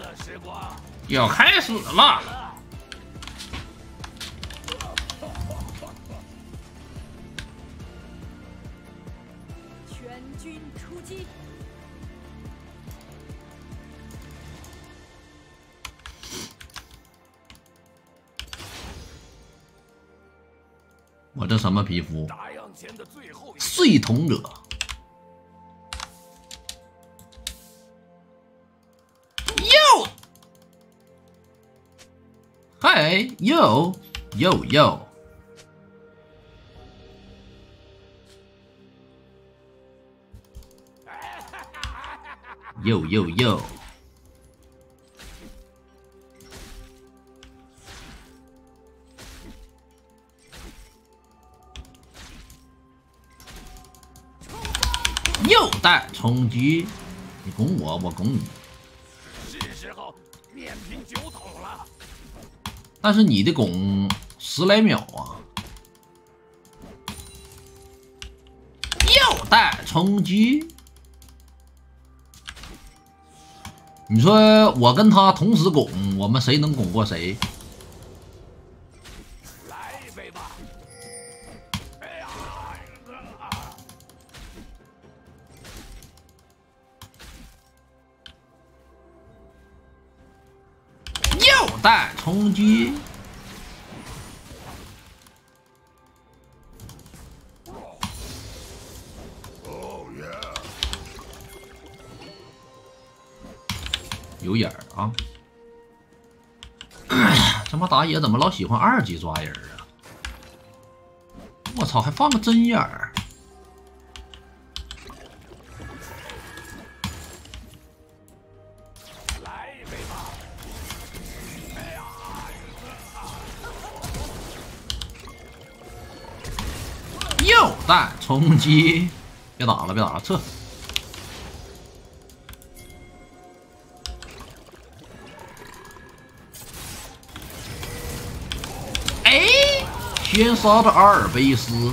要开始了。 全军出击！ 我这什么皮肤？碎瞳者。哟，嗨，哟哟哟。 哟哟哟！又带冲击，你攻我，我攻你。 是时候面拼酒桶了。 但是你的攻10来秒啊！又带冲击。 你说我跟他同时拱，我们谁能拱过谁？ 来一杯吧！哎呀！ 又带冲击，有眼儿啊！他妈打野怎么老喜欢2级抓人啊？我操，还放个针眼儿！ 来一杯吧！哎呀！ 又带冲击，别打了，别打了，撤！ 先杀的阿尔卑斯，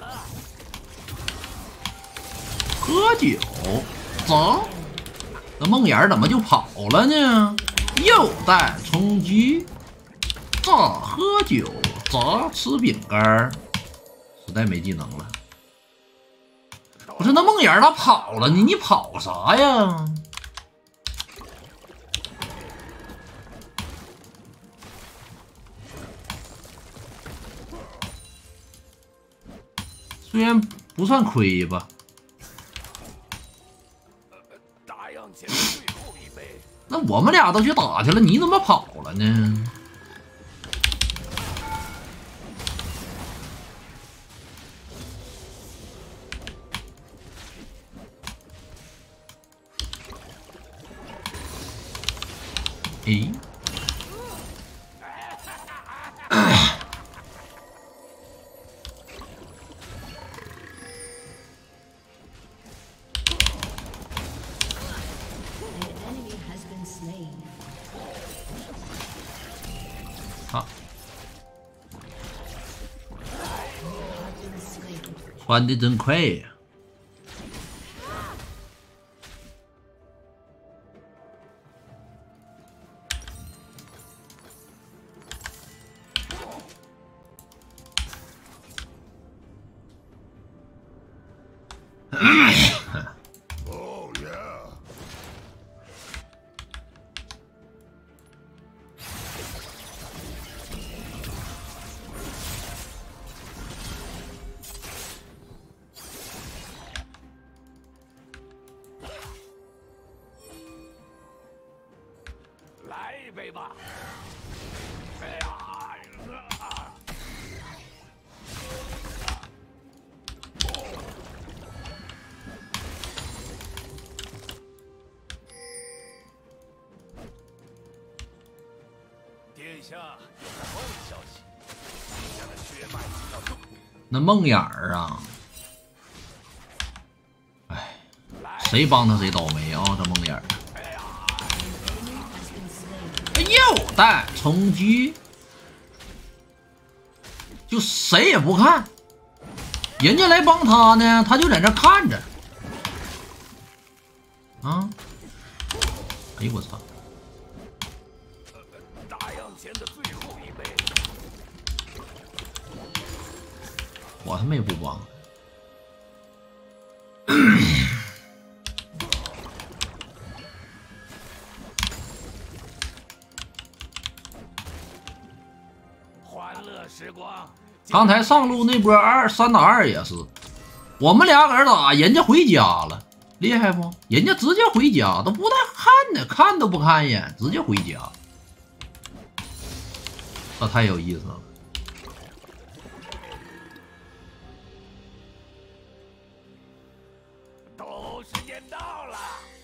喝酒，走。那梦魇怎么就跑了呢？又带冲击，咋喝酒，咋吃饼干，实在没技能了。不是那梦魇他跑了，你跑啥呀？ 虽然不算亏吧， 打烊前的最后一杯。 那我们俩都去打去了，你怎么跑了呢？诶。 好，传的真快呀！ 来一杯吧！哎呀！殿下有好消息，殿下的血脉要动。 那梦魇儿啊，哎，谁帮他谁倒霉啊！这梦魇儿。 又带冲击，就谁也不看，人家来帮他呢，他就在那看着。啊！哎呦我操！ 我他妈也不帮。 欢乐时光。 刚才上路那波3打2也是，我们俩搁这打，人家回家了，厉害不？人家直接回家，都不带看的，看都不看一眼，直接回家，这太有意思了。 斗殴时间到了。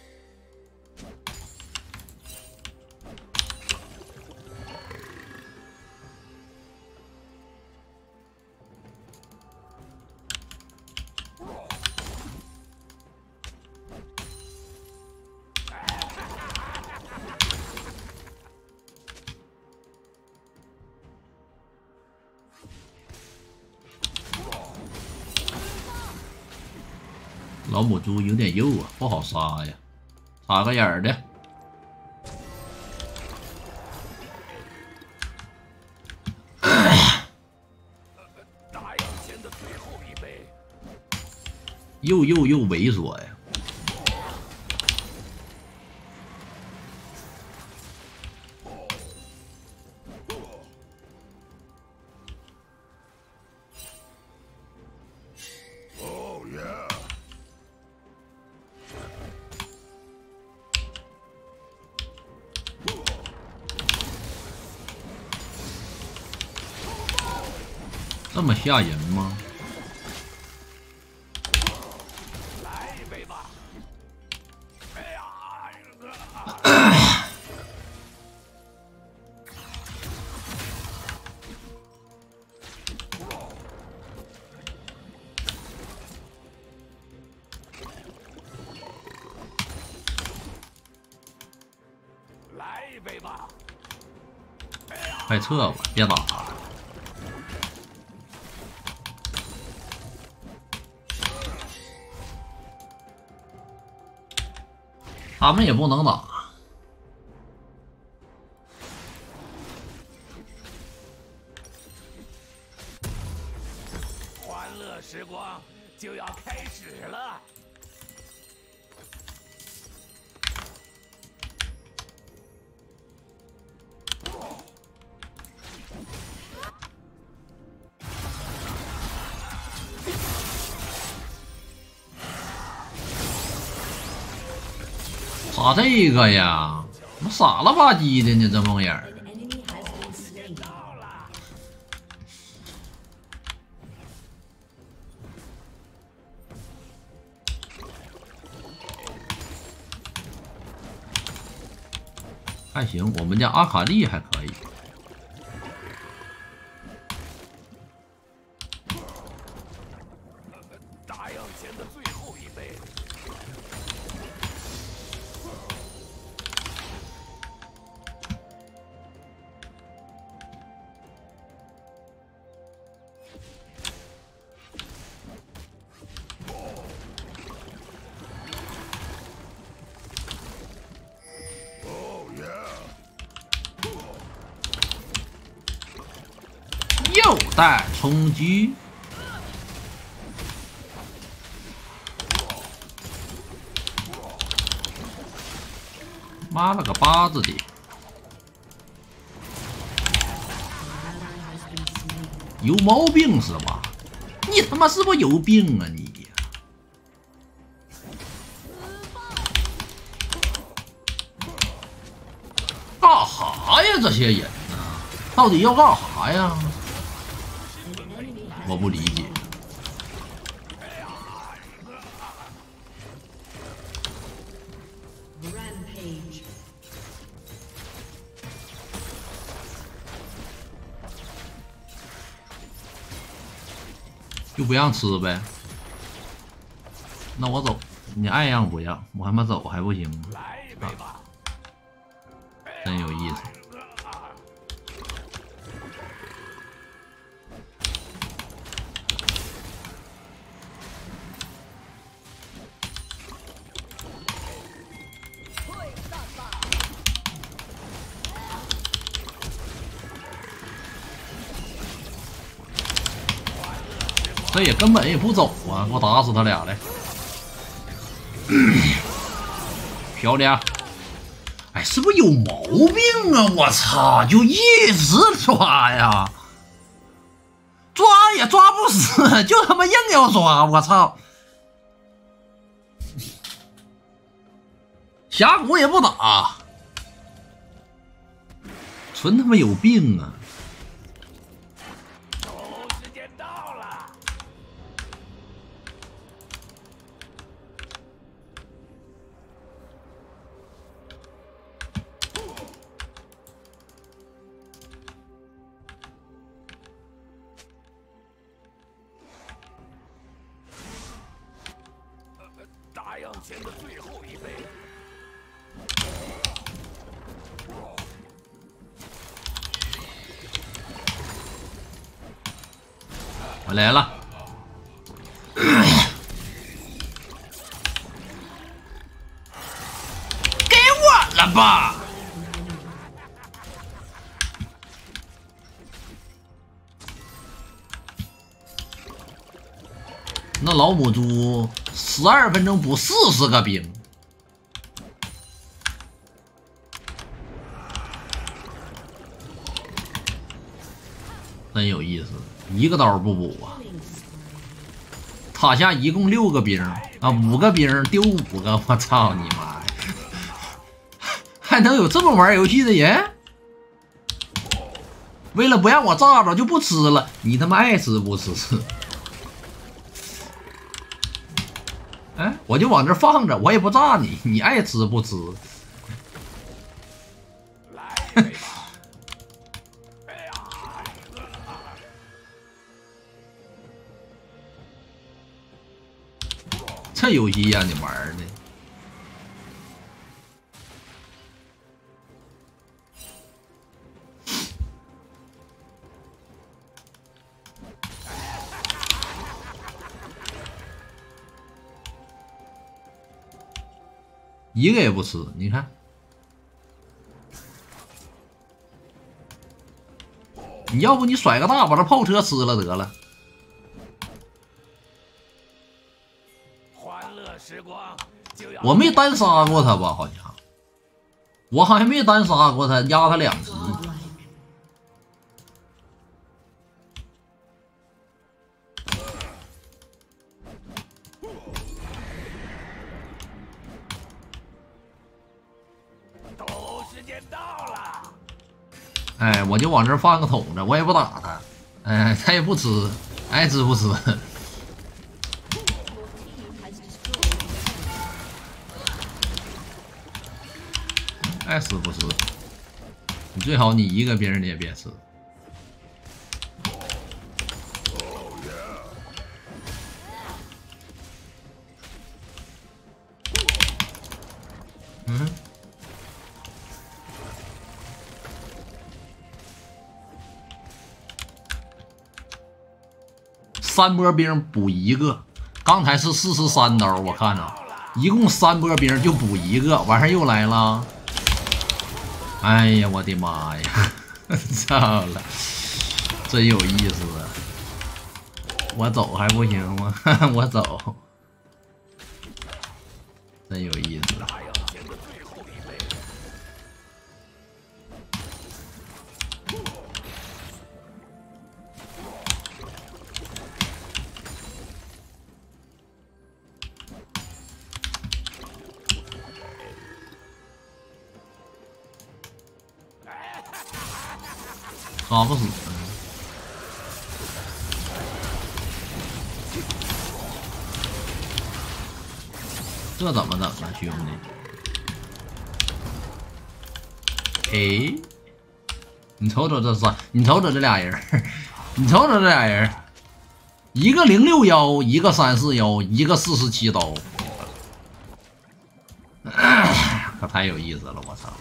老母猪有点肉啊，不好杀呀，插个眼儿的。 打烊前的最后一杯。 又猥琐呀！这么吓人吗？ 来一杯吧。哎呀！来一杯吧。 快撤吧，别打了。他们也不能打。 欢乐时光就要开始了。 咋这个呀？怎么傻了吧唧的呢？这梦魇儿。还行，我们家阿卡丽还可以。 打烊前的最后一杯。 又带冲击，妈了个巴子的！有毛病是吧？你他妈是不是有病啊你？干哈呀这些人呢？到底要干啥呀？我不理解。就不让吃呗？那我走，你爱让不让？我他妈走还不行吗？ 来一杯吧。 真有意思。 这也根本也不走啊！给我打死他俩来！漂亮！哎，是不是有毛病啊？我操，就一直抓呀，抓也抓不死，就他妈硬要抓！我操！峡谷也不打，纯他妈有病啊！ 时间到了。打烊前的最后一杯。 我来了，给我了吧！那老母猪12分钟补40个兵，真有意思。一个刀不补啊！塔下一共6个兵啊，5个兵丢5个，我操你妈呀！还能有这么玩游戏的人？为了不让我炸着就不吃了，你他妈爱吃不吃？哎，我就往这放着，我也不炸你，你爱吃不吃？这游戏让你玩的，一个也不吃。你看，你要不你甩个大，把这炮车吃了得了。我没单杀过他吧？好像我好像没单杀过他，压他2级。 时间到了。 哎，我就往这放个桶子，我也不打他。哎，他也不吃，爱吃不吃。爱吃不吃，你最好你一个兵你也别吃。嗯，3波兵补1个，刚才是43刀，我看着，一共3波兵就补1个，完事又来了。哎呀，我的妈呀！操了，真有意思啊！我走还不行吗？我走，真有意思。抓不死，这怎么整啊，兄弟？哎，你瞅瞅这仨，你瞅瞅这俩人，你瞅瞅这俩人，一个061，一个341，一个47刀，可太有意思了，我操！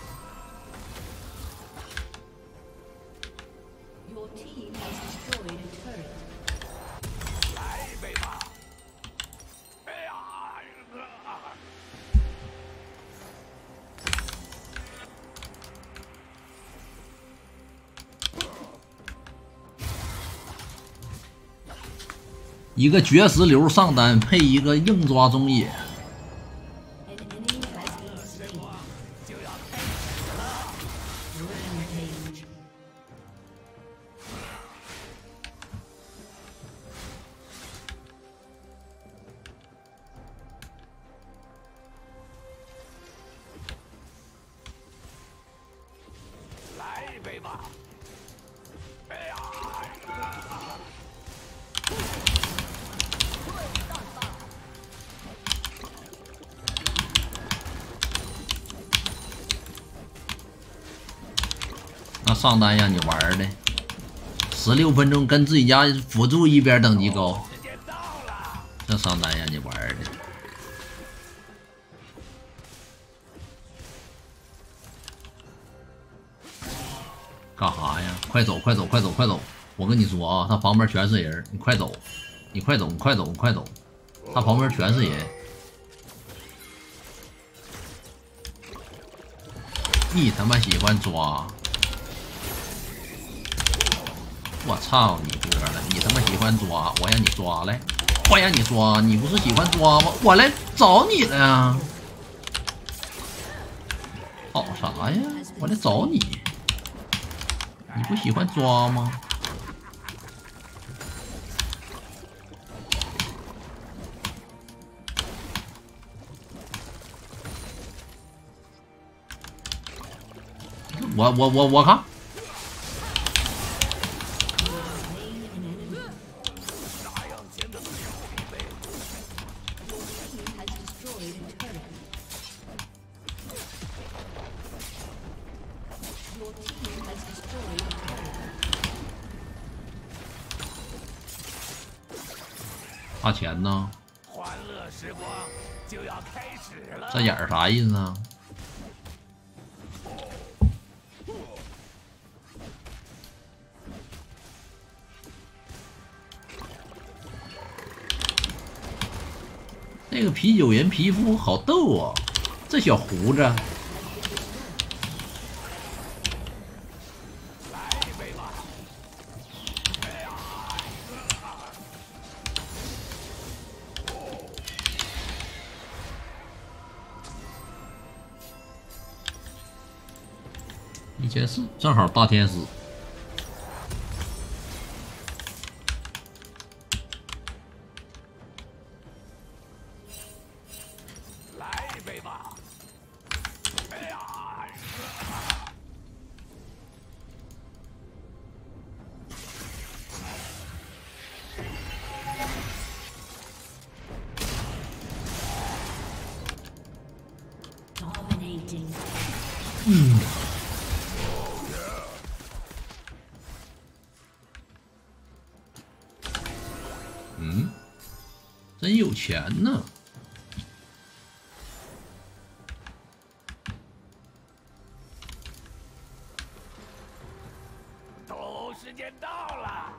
一个绝食流上单配一个硬抓中野， 来一杯吧。哎呀！ 那上单让你玩的，16分钟跟自己家辅助一边等级高， 时间到了。 这上单让你玩的。干啥呀？快走快走快走快走！我跟你说啊，他旁边全是人，你快走，你快走你快走你快走，他旁边全是人。你他妈喜欢抓！我操你哥了！你他妈喜欢抓，我让你抓来，我让你抓，你不是喜欢抓吗？我来找你了呀！跑啥呀？我来找你，你不喜欢抓吗？我看。花钱呢？ 欢乐时光就要开始了。 这眼儿啥意思啊？那个啤酒人皮肤好逗啊，这小胡子。1400正好大天使。 来一杯吧。哎呀！ 真有钱呢。 斗殴时间到了。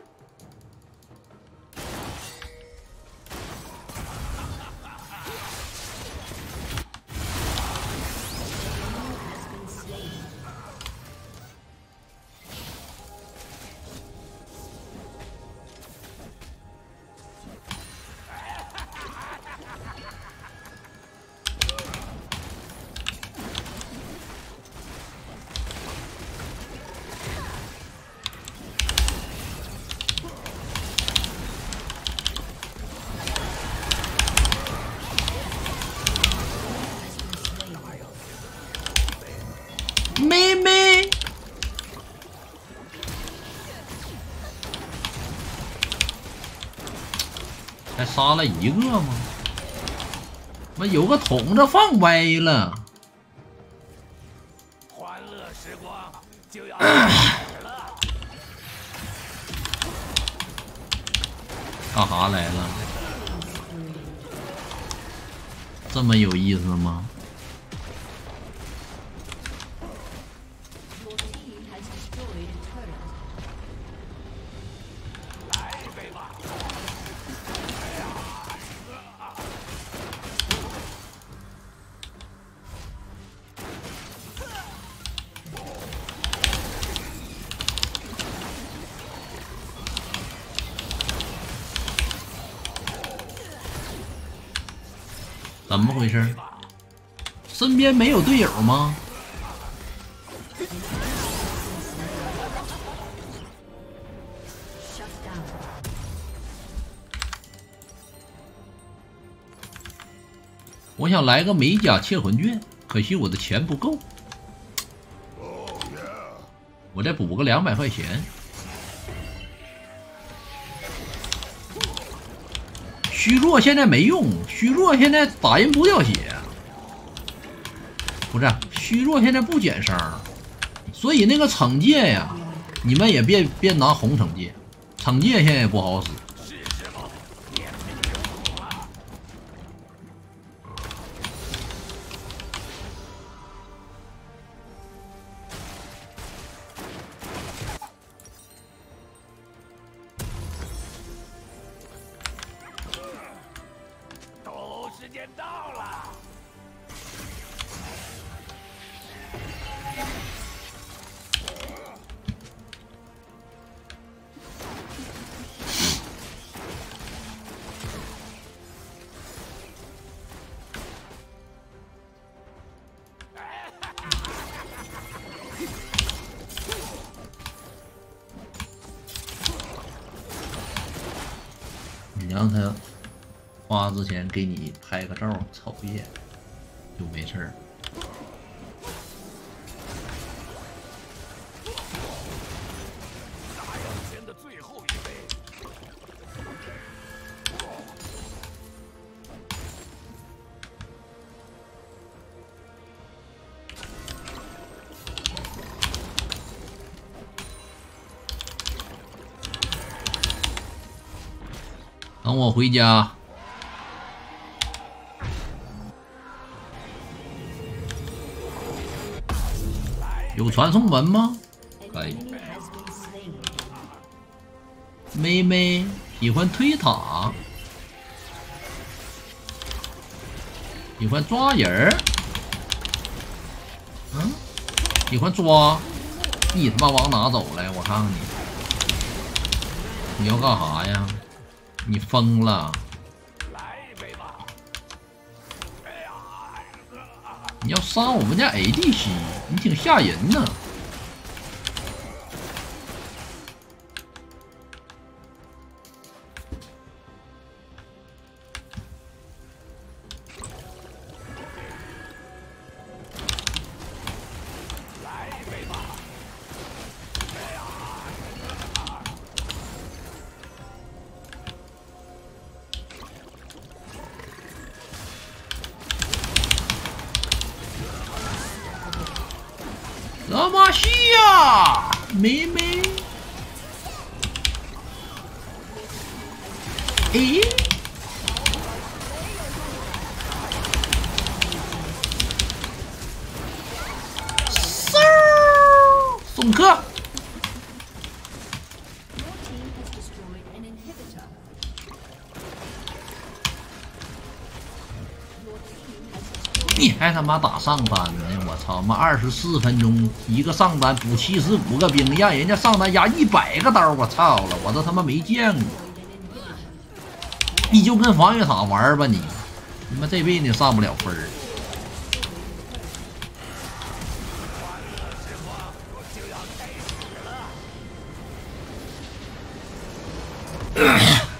妹妹，才杀了一个吗？妈有个桶子放歪了。 欢乐时光就要开始了。 干啥来了？这么有意思吗？ 来一杯吧。 怎么回事？身边没有队友吗？我想来个美甲窃魂卷，可惜我的钱不够，我再补个200块钱。虚弱现在没用，虚弱现在打人不掉血，不是虚弱现在不减伤，所以那个惩戒呀，你们也别拿红惩戒，惩戒现在也不好使。 时间到了。 你让他花之前给你拍个照瞅一眼就没事儿。 大药前的最后一杯。 等我回家。有传送门吗？可以。妹妹喜欢推塔，喜欢抓人儿，喜欢抓。你他妈往哪走来？我看看你，你要干啥呀？你疯了！ 来一杯吧。哎呀！ 你要杀我们家 ADC， 你挺吓人呢。 来一杯吧。哎呀！ 德玛西亚，妹妹，诶，嗖，送客。你还他妈打上单呢！我操，妈24分钟一个上单补75个兵，让人家上单压100个刀，我操了，我都他妈没见过。你就跟防御塔玩吧你，他妈这辈子上不了分儿。